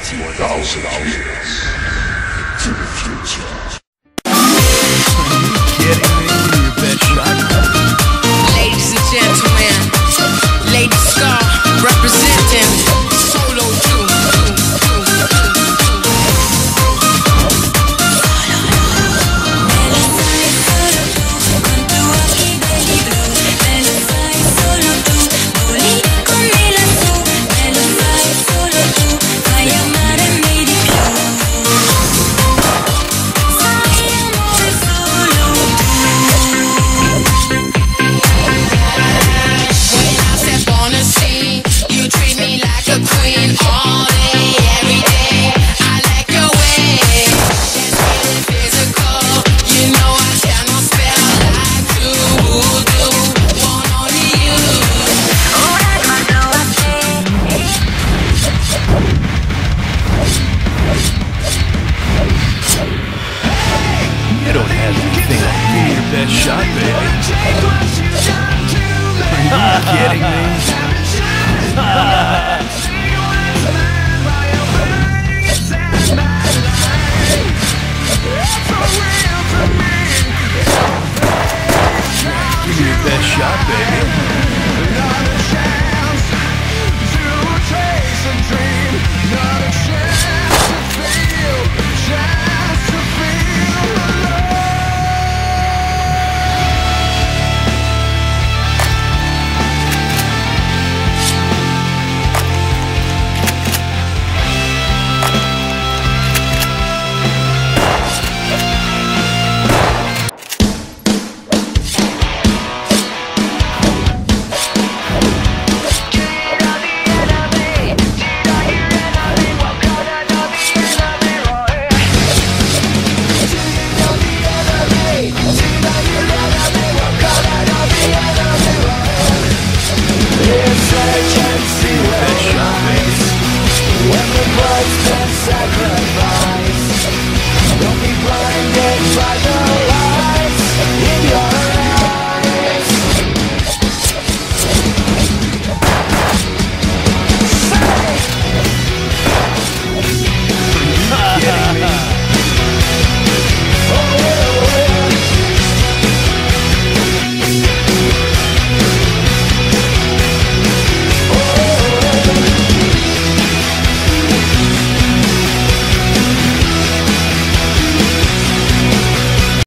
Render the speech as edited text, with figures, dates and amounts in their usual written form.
10,000 years to the future. Kidding me? Your best shot. Ladies and gentlemen, Lady Scar representing Solo 2. You don't have anything like me. Your best shot, baby. Are you kidding me? Give me your best shot, baby.